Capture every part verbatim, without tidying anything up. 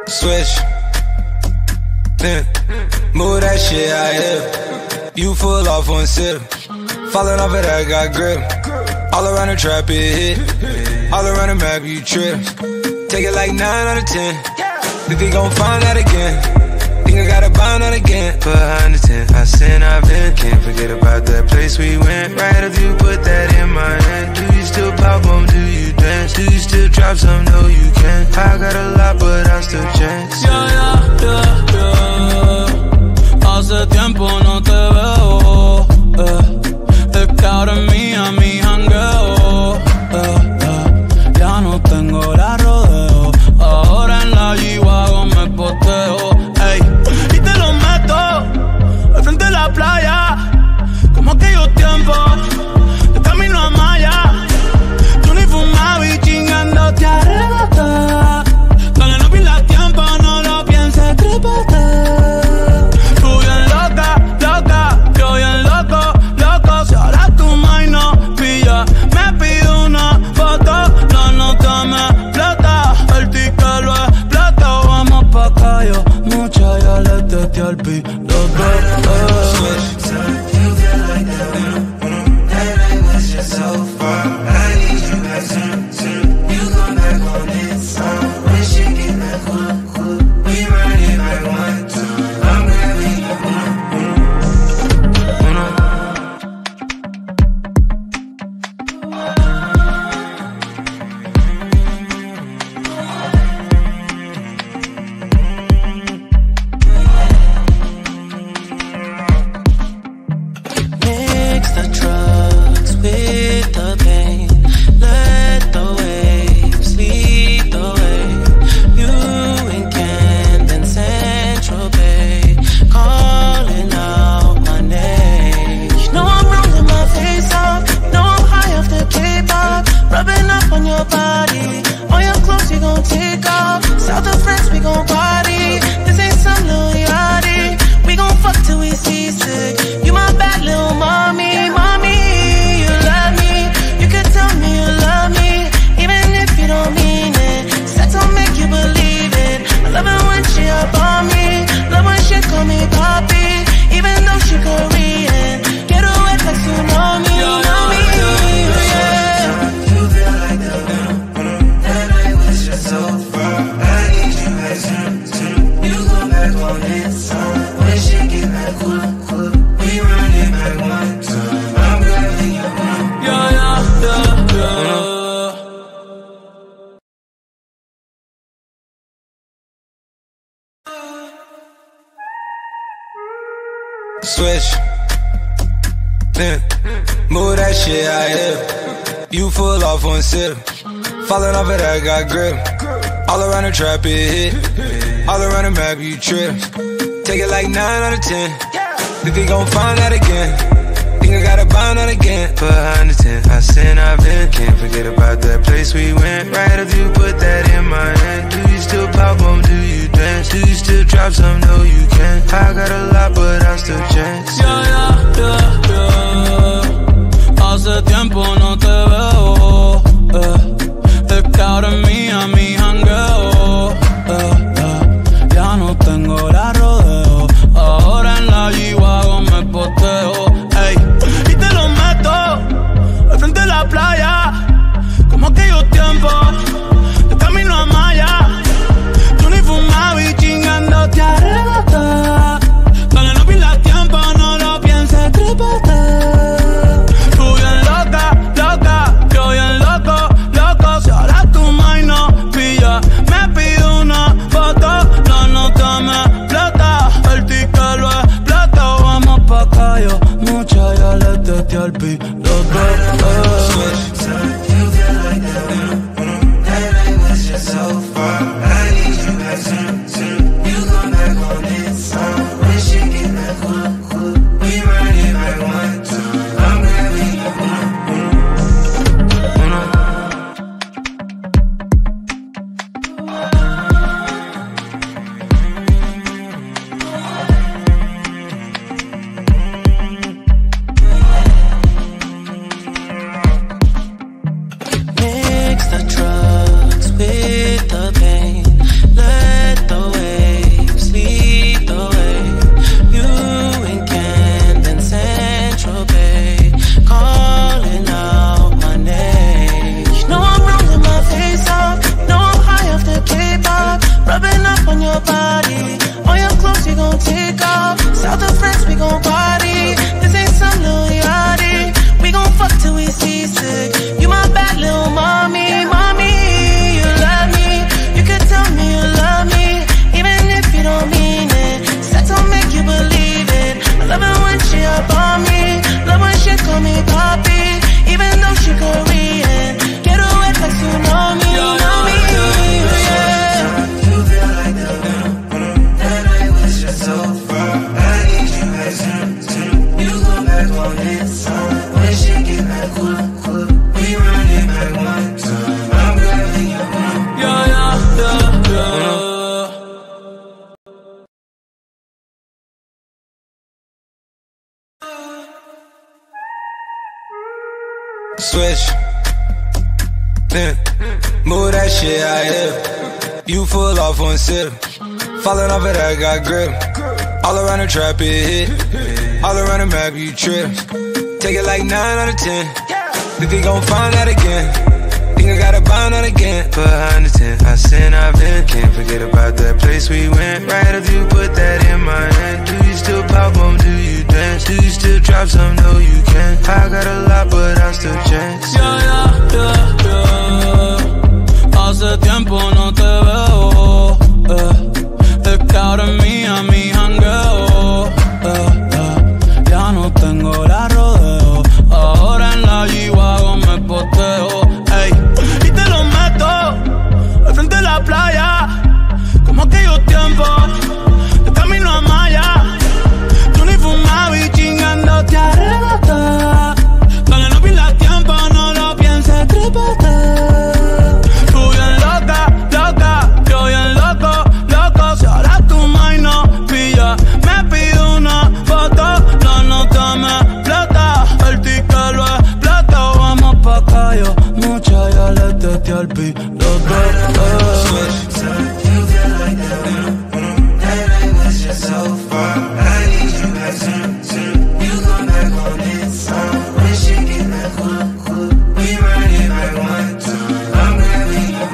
Switch. Yeah. Move that shit out here. You full off one sip. Falling off of that, got grip. All around the trap, it hit. All around the map, you trip. Take it like nine out of ten. Think they gon' find that again. Think I gotta bind out again. Behind the tent, I sin, I've been. Can't forget about that place we went. Right after you put that in my hand. Do you still pop on? Do you dance? Do you still drop some? No, you can't. I got a lot, but I still chance. Yeah, yeah, yeah, yeah. Hace tiempo no te veo. Eh. Es que ahora es mía, mi jangueo. Eh, eh. Ya no tengo la rodeo. Ahora en la G-Wagon me posteo. Ey, y te lo meto al frente de la playa. Como aquellos tiempos de camino a Maya. Tú ni fumabas y chingando te arrebaté. Dale, no pierdas tiempo, no lo pienses, trépate. Tú bien loca, loca, yo bien loco, loco. Si ahora tu mind no pilla, me pide una foto. La nota me explota, el ticket lo explota. Vamos pa' callo, mucha ya le testé al piloto. Switch. Yeah. Move that shit out here. You full off one sip. Falling off of that, got grip. All around the trap, it hit. All around the map, you trip. Take it like nine out of ten. Think they gon' find that again. Think I gotta bind out again. Behind the tent, I sin, I've been. Can't forget about that place we went. Right after you put that in my hand. Do you still pop on? Do you dance? Do you still drop some? No, you can't. I got a lot, but I still chance. Yeah, yeah, yeah, yeah. Hace tiempo no te veo. Eh. Es que ahora es mía, mi jangueo. Eh, eh. Ya no tengo la rodeo. Ahora en la G-Wagon me posteo. Ey, y te lo meto al frente de la playa. Como aquellos tiempos de camino a Maya. Tú ni fumabas y chingando te arrebaté. Dale, no pierdas tiempo, Switch. Yeah. Move that shit out here. You full off one sip. Falling off of that, got grip. All around the trap, it hit. All around the map, you trip. Take it like nine out of ten. Think we gon' find that again. Think I got a bond on again. Behind the tent, I sin, I've been. Can't forget about that place we went. Right if you put that in my hand. Do you still pop on, do you dance? Do you still drop some? No, you can't. I got a lot, but I still chance. Yeah, yeah, yeah, yeah. Hace tiempo no te veo, eh. Es que ahora es mía, mi jangueo, eh, eh. Ya no tengo la rodeo. Ahora en la G-Wagon me poteo, ey. Y te lo meto al frente de la playa, como aquellos tiempos de camino a Maya. Tú ni fumabas y chingando te arrebaté. Dale, no pierdas tiempo, no lo pienses, trépate. Tú bien loca, loca, yo bien loco, loco. Si ahora tu mind no pilla, me pide una foto. La nota me explota, el ticket lo explota. Vamos pa' acá, yo mucha ya le testé al piloto. So far, I need you back soon, soon. You come back on this song. When shit get back cool, cool. We run it back one, two. I'm grabbing you,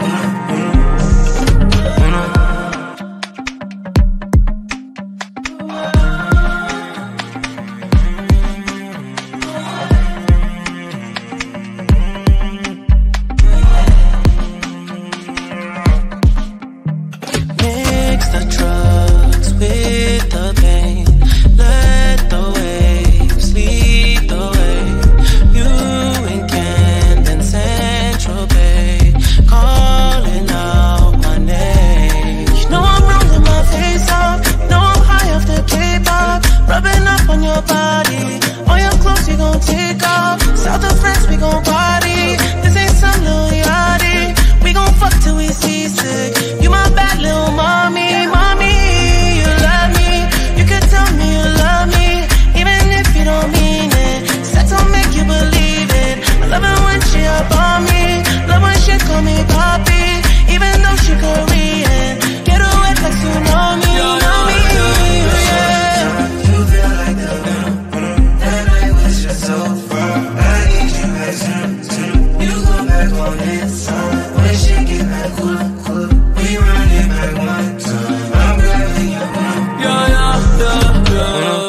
mix the drugs with the pain. Let the waves lead the way. You and Camden Central Bay, calling out my name. You know I'm rolling my face off. Know I'm high off the K-pop. Rubbing up on your body. All your clothes you gon' take off. South of France we gon' party. This ain't some little yachty. We gon' fuck till we seasick. You my bad little mommy, mommy. You love me. You can tell me you love me, even if you don't mean it. Sex will make you believe it. I love it when she up on me. Love when she call me papi, even though she Korean. Get her wet like tsunami, know me, yeah. you feel like the venom. That night was just so far. I need you back soon, soon. You go back on this song. When shit get back cool, cool. We run it back one, two. I'm grabbing you, Yeah, yeah, yeah, yeah.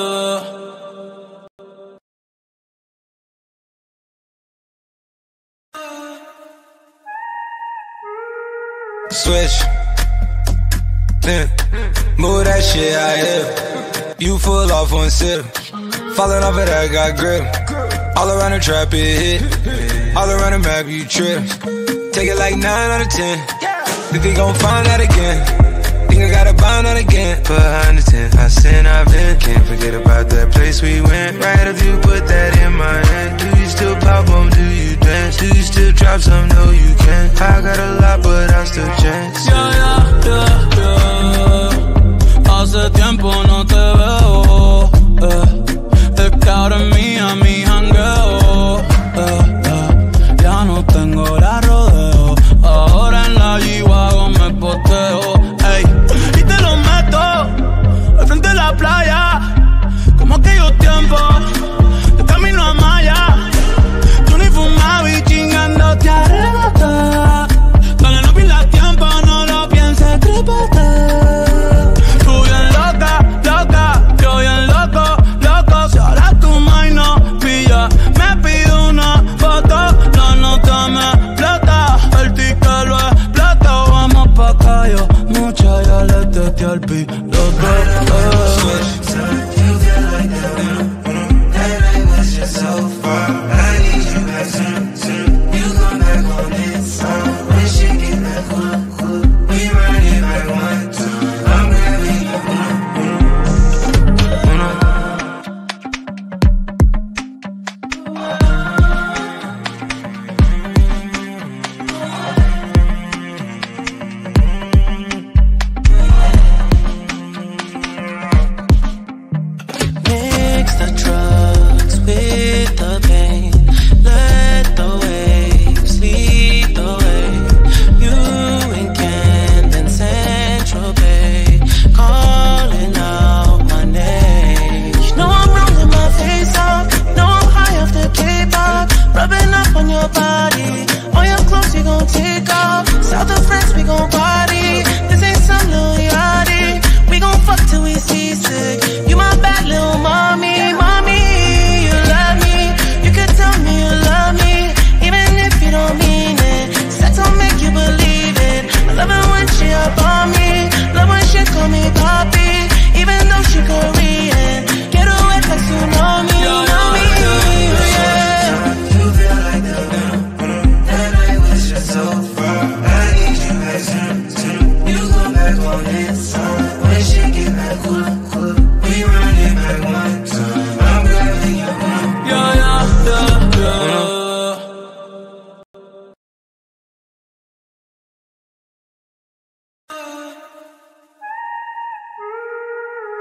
Switch. Yeah. Move that shit out here. You full off one sip. Falling off of that, got grip. All around the trap, it hit. All around the map, you trip. Take it like nine out of ten. Think we gon' find that again. Think I got a bond on again. Behind the tent, I sin, I've been. Can't forget about that place we went. Right if you put that in my hand. Do you still pop on, do you dance? Do you still drop some? No, you can't. I got a lot, but I still chance. Yeah, yeah, yeah, yeah. Hace tiempo no te veo, eh. Es que ahora es mía, mi jangueo, eh, eh. Ya no tengo la rodeo. Ahora en la G-Wagon me poteo, ey. Y te lo meto al frente de la playa, como aquellos tiempos de camino a Maya. Tú ni fumabas y chingando te arrebaté. Dale, no pierdas tiempo, no lo pienses, trépate. Tú bien loca, loca, yo bien loco, loco. Si ahora tu mind no pilla, me pide una foto. La nota me explota, el ticket lo explota. Vamos pa' acá, yo mucha ya le testé al piloto, eh. You feel like the venom. That night was just so far. I need you back soon, soon. You come back on this song. When shit get back cool, cool. We run it back one, two. I'm grabbing you,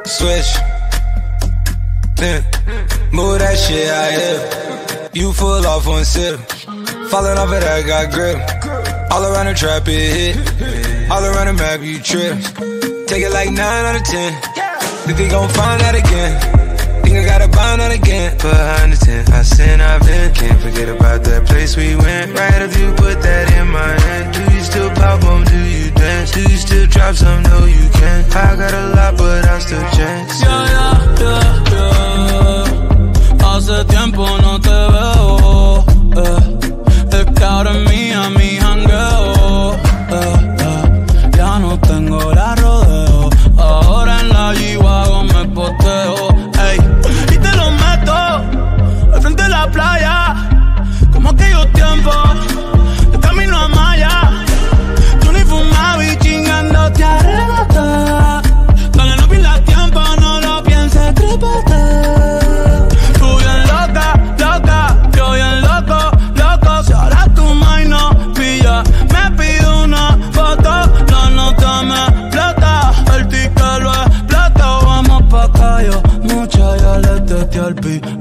Switch. Yeah. Move that shit out here. You full off one sip. Falling off of that, got grip. All around the trap, it hit. All around the map, you trip. Take it like nine out of ten. Think they gon' find that again. Think I gotta bind that again. Behind the tent, I sin, I've been. Can't forget about that place we went. Right if you put that in my hand. Do you still pop on, do you dance? Do you still drop some? No, you can't. I got a lot, but I still chance. Yeah, yeah, yeah, yeah. Hace tiempo no te veo, eh. Es que ahora es mía, mi jangueo, eh, eh. Ya no tengo la rodeo. Ahora en la G-Wagon me poteo, ey. Y te lo meto al frente de la playa, como aquellos tiempos de camino a Maya. Tú ni fumaba y chingando te arrebata. Dale, no pierdas tiempo, no lo pienses, trépate. Tú bien loca, loca, yo bien loco, loco. Si ahora tu mind no pilla, me pido una foto. La nota me explota, el ticket lo explota. Vamos pa' acá, yo mucha ya le testé al piloto.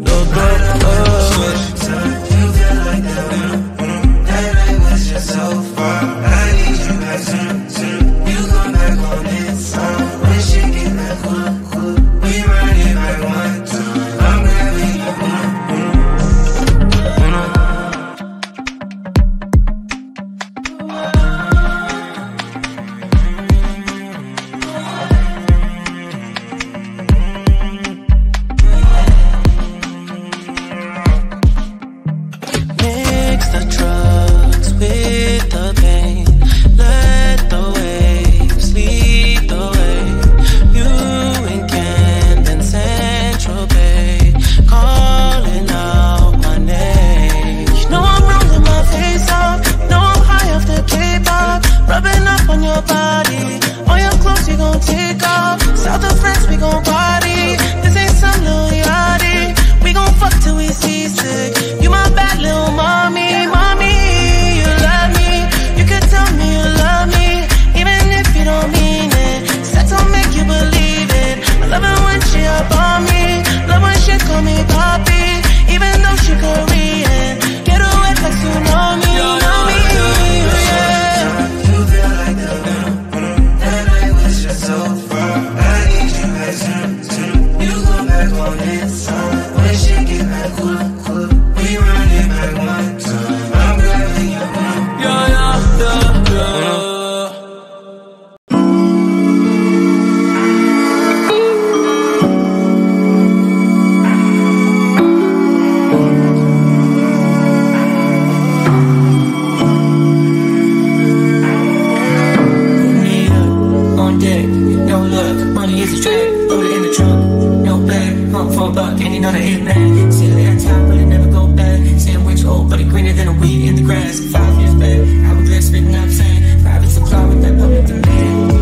So far, I need you back soon, soon. You come back on this song. When shit get back cool, cool. We run it back one, two. I'm grabbing you, Mix the drugs with the pain. Let the waves lead the way. You and Camden Central Bay, calling out my name. You know I'm rolling my face off. Know I'm high off the K-pop. Rubbing up on your body. All your clothes you gon' take off. South of France we gon' party. This ain't some little yachty. We gon' fuck till we seasick. You my bad little mommy, mommy. You love me. You can tell me you love me, even if you don't mean it. Sex will make you believe it. I love it when she up on me. Love when she call me papi, even though she Korean. Get away like you know me, know me, yeah. you feel like the venom. That night was just so far. I need you back soon, soon. You come back on this song. When shit get back cool, cool. We run it back one, two. I'm grabbing you, Yeah, yeah, yeah, yeah. me up on deck, no luck. Money is a track, load it in the trunk. No bag, hunt for a buck, and you know the hit man. See it at top, but it never go back. Sandwich old, but it greener than a weed in the grass. Five years back, hourglass spitting out sand. Private supply with that public demand.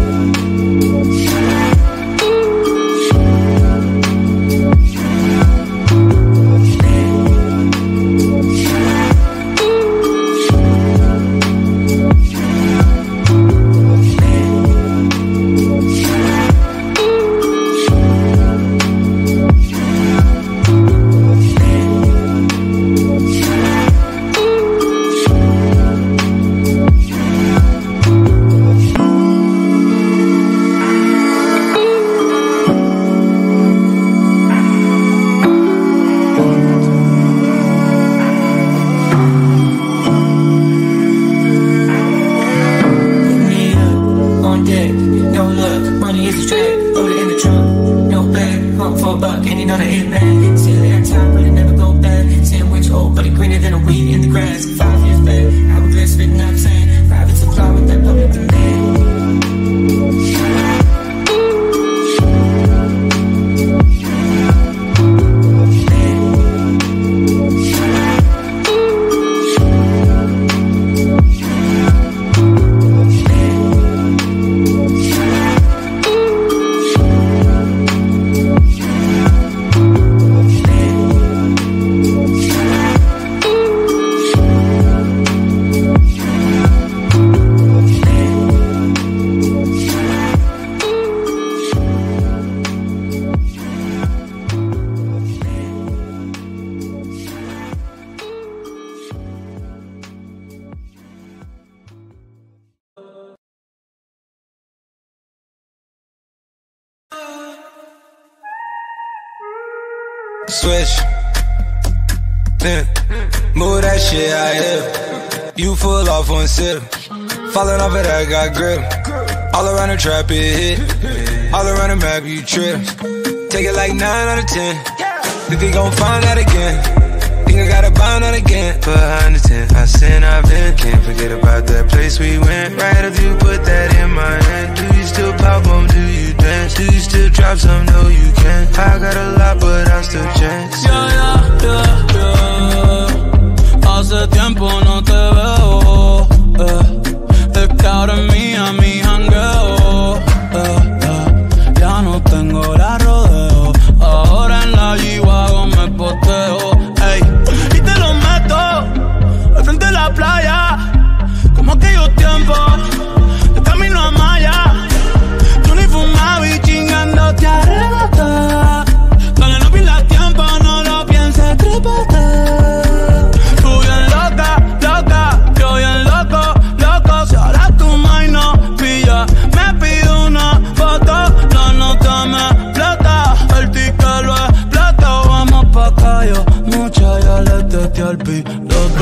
Switch. Yeah. Move that shit out here. You full off one sip. Falling off of that, got grip. All around the trap, it hit. All around the map, you trip. Take it like nine out of ten. Think they gon' find out again. Think I gotta bind out again. Behind the tent, I sin, I've been. Can't forget about that place we went. Right if you put that in my hand. Do you still pop on? Do you dance? Do you still drop some? No, you can't. I got a lot, but I still chance. Yeah, yeah, yeah, yeah. Hace tiempo no te veo. Eh. Es que ahora es mía, mi jangueo. Eh, eh. Ya no tengo la rodeo. Ahora en la G-Wagon me posteo. Ey, y te lo meto al frente de la playa. Como aquellos tiempos de camino a Maya. Tú ni fumaba y chingando te arrebata. Dale, no pierdas tiempo, no lo pienses, trépate. Tú bien loca, loca, yo bien loco, loco. Si ahora tu mind no pilla, me pide una foto. La nota me explota, el ticket lo explota. Vamos pa' callo, mucha ya le testé al piloto.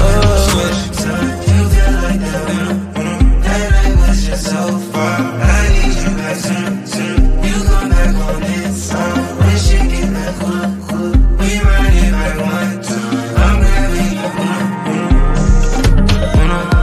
You feel like that when that night was just so far. I need you back soon, soon. You come back on this song. When shit get back cool, cool. We run it back one, two. I'm grabbing you, uno, uno.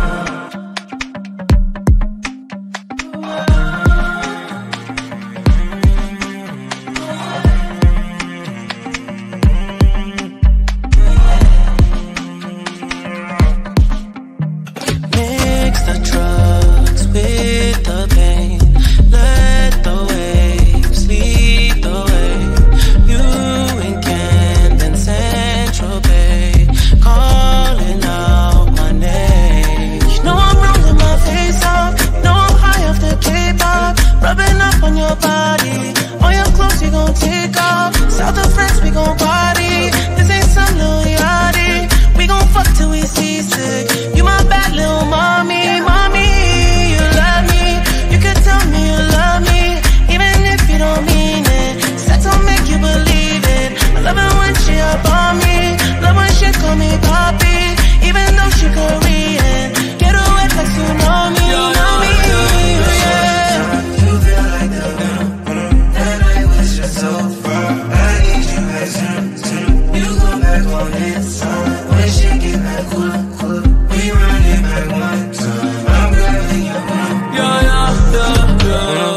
Mix the drugs with the pain. Let the waves lead the way. You and Camden Central Bay, calling out my name. You know I'm rolling my face off. You know I'm high off the K-pop. Rubbing up on your body. All your clothes you gon' take off. South of France we gon' party. This ain't some little yachty. We gon' fuck till we seasick. You my bad little mommy, mommy. You love me. You can tell me you love me, even if you don't mean it. Sex will make you believe it. I love it when she up on me. Love when she call me papi, even though she Korean. Get away like tsunami, know me, yeah. You feel like that when that night was just so far. I need you back soon, soon. You go back on this song. When shit get back cool, cool. We run it back one, two. I'm grabbing you, uno. Yeah, yeah, yeah, yeah.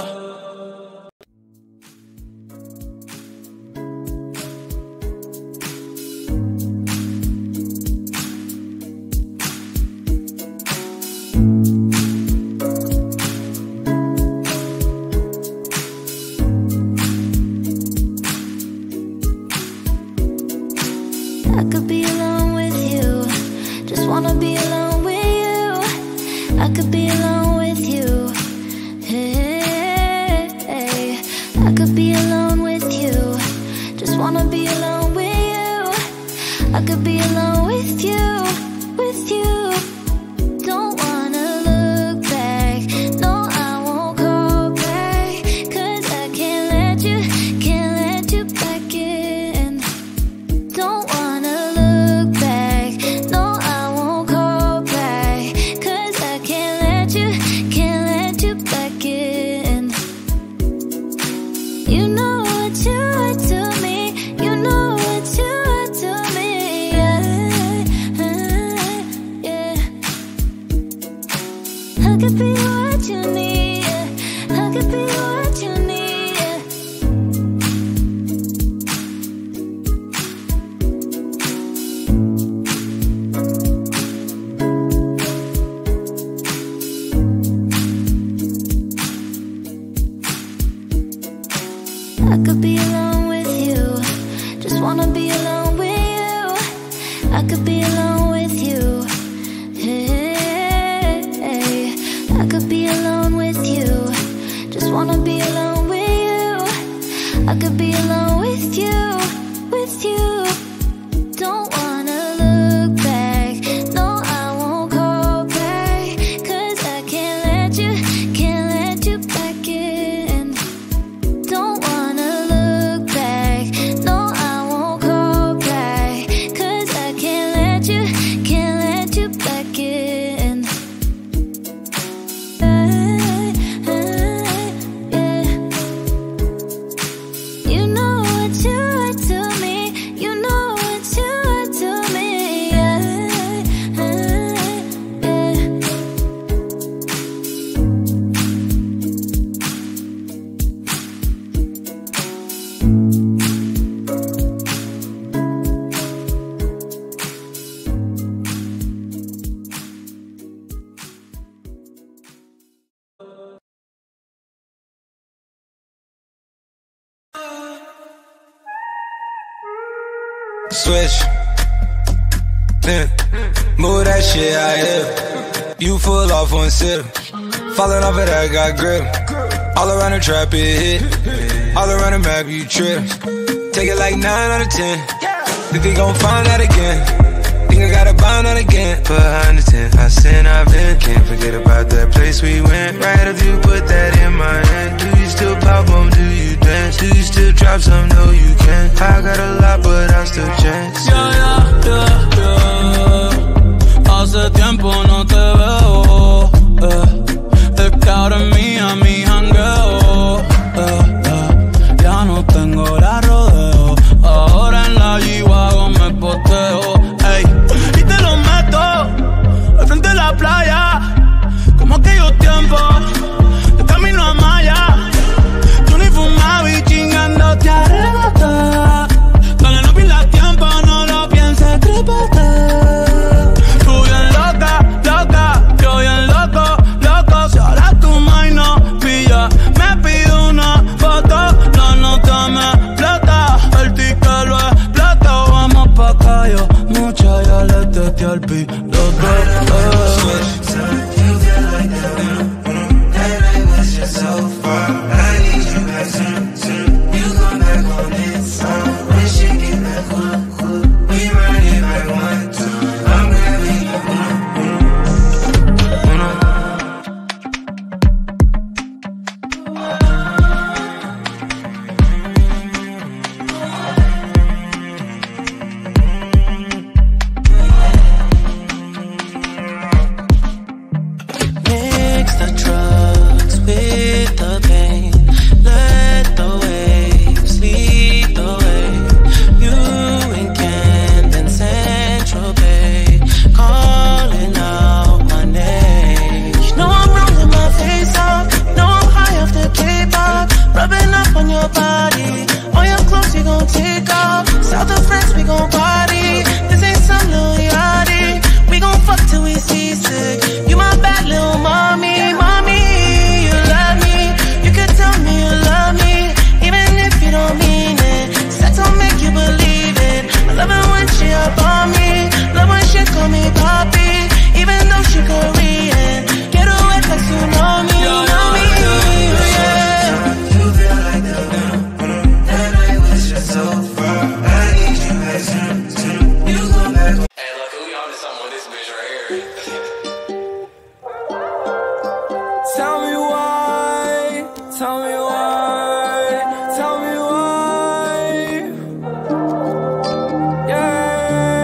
I could be alone with you. Just wanna be alone with you. I could be alone with you. Hey, hey. I could be alone with you. Just wanna be alone with you. I could be alone with you, with you. Don't wanna look back. No, I won't call back. 'Cause I can't let you, can't let you back in. Don't wanna look back. No, I won't call back. 'Cause I can't let you, can't let you back in. You know what you are to me. You know what you are to me. Yeah, yeah. I could be what you need. Yeah. I could be what you need. Yeah. I could be alone with you. Just wanna be alone with you. I could be alone with you. Hey, hey. I could be alone with you. Just wanna be alone with you. I could be alone with you, with you. Don't wanna look back. No, I won't call back. 'Cause I can't let you, can't let you back in. Don't wanna look back. No, I switch. Yeah. Move that shit out here. You full off one sip. Falling off of that, got grip. All around the trap, it hit. All around the map, you trip. Take it like nine out of ten. Think they gon' find that again. Think I gotta bind that again. Behind the tent, I sin, I've been. Can't forget about that place we went. Right after you put that in my hand. Do you still pop on, do you dance? Do you still drop some? No, you can't. I got a lot, but I still chance. Yeah, yeah, yeah, yeah. Hace tiempo no te veo, eh. Es que ahora es mía, mi jangueo, eh, eh. Ya no tengo la rodeo. Ahora en la G-Wagon me poteo, ey. Y te lo meto al frente de la playa, como aquellos tiempos de camino a Maya. Tú ni fumaba y chingando te arrebata. Dale, no pierdas tiempo, no lo pienses, trépate. Tú bien loca, loca, yo bien loco, loco. Si ahora tu mind no pilla, me pido una foto. La nota me explota, el ticket lo explota. Vamos pa' acá, yo mucha ya le testé al piloto. So far, I need you back soon, soon. You come back on this song. When shit get back cool, cool. We run it back one, two. I'm grabbing you, uno, uno. Mix the drugs with the pain. Let the waves lead the way. You and Camden Central Bay, calling out my name. You know I'm rolling my face off. You know I'm high off the K-pop. Rubbing up on your body. All your clothes you gon' take off. South of France we gon' party. This ain't some little yachty. We gon' fuck till we seasick. You my bad little mommy, mommy. You love me. You can tell me you love me, even if you don't mean it. Sex will make you believe it. I love it when she up on me. Love when she call me poppy, even though she Korean. Get away like you know me, know me, yeah. You feel like the venom. That night was just so far. I need you back soon, soon. You come back. Hey, look, we on to something with this bitch right here. Tell me why, tell me why, tell me why, yeah.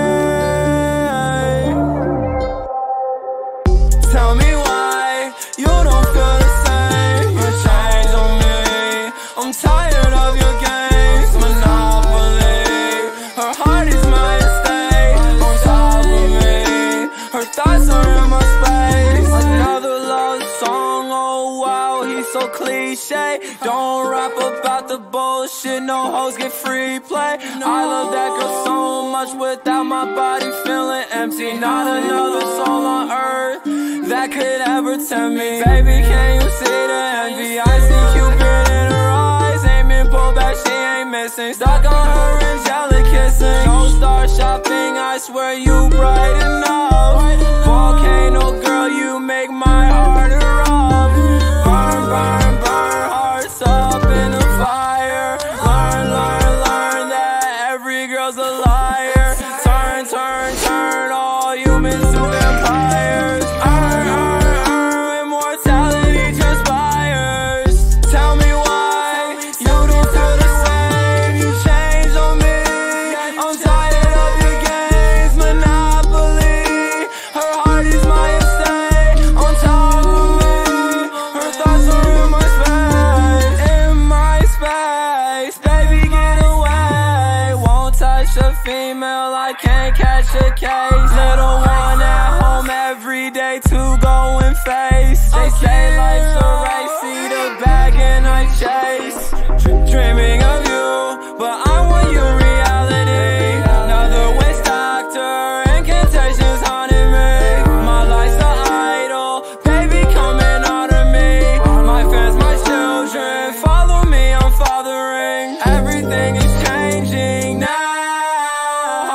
Tell me why you don't feel the same. You change on me. I'm tired of your games, Monopoly. Her heart is my estate, on top of me. Her thoughts are in my space. Another love song, oh wow, he's so cliche. Don't rap about the bullshit, no hoes get free play. I love that girl so much, without my body feeling empty. Not another soul on earth that could ever tempt me. Baby, can you see the envy? I see Cupid in her eyes, ain't been pulled back, she ain't missing. Stuck on her angelic kissing. Don't start shopping, I swear you bright enough. Volcano girl, you make my heart erupt. Burn, burn, burn, hearts up in the fire. Learn, learn, learn that every girl's a liar. Turn, turn, turn all humans to vampires. Earn, earn, earn, immortality transpires. Tell me why you don't feel the same. You change on me. I'm tired of your games, Monopoly. Her heart is my estate, on top of me. Her thoughts are in my space, in my space. Baby, get away. Won't touch a female, I can't catch a case. Little one at home every day to go and face. They say life's a race, see the bag and I chase. Dreaming of you, but I want you reality. Another waste doctor, incantations haunting me. My life's an idol, baby coming out of me. My fans, my children, follow me, I'm fathering. Everything is changing now.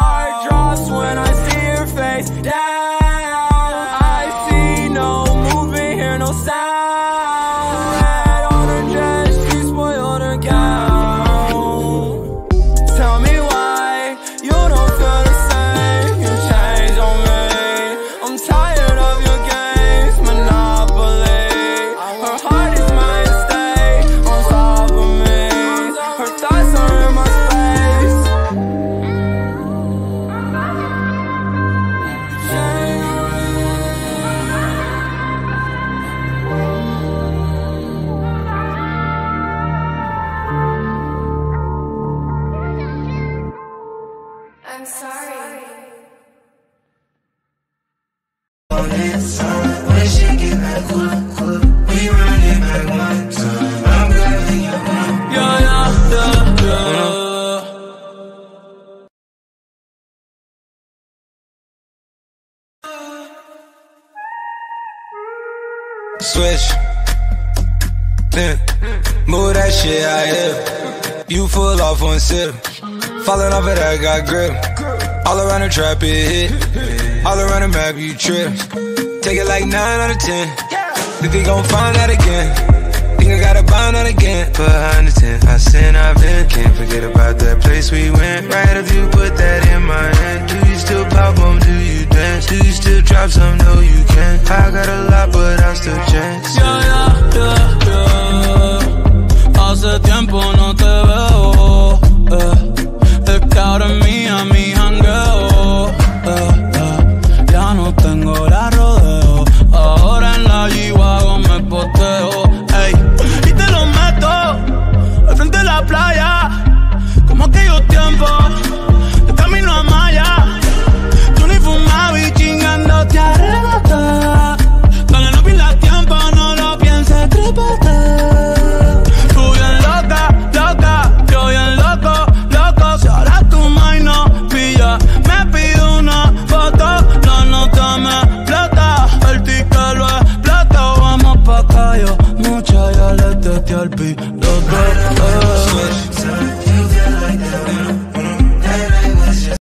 no sound. Red on her dress, she spoiled her gown. Tell me why you don't feel the same. You changed on me. I'm tired of your games, Monopoly. Her heart is my estate, on top of me. Her thoughts are in my space. I'm sorry. On this song, when she get back cool, cool, we run it back one time. I'm grabbing your arm. Yeah, yeah, yeah, yeah. Switch. Yeah. Move that shit out here. You full off one sip. Falling off of that, got grip. All around the trap, it hit. All around the map, you trip. Take it like nine out of ten. Think they gon' find out again. Think I gotta bind out again. Behind the tent, I sin, I've been. Can't forget about that place we went. Right if you put that in my hand. Do you still pop on? Do you dance? Do you still drop some? No, you can't. I got a lot, but I still chance.